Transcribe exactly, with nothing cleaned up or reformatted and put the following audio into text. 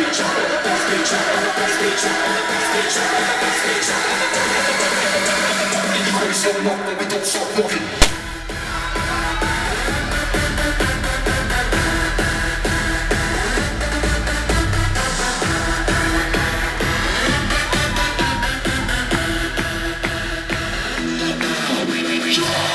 So long that we don't stop walking. Yeah.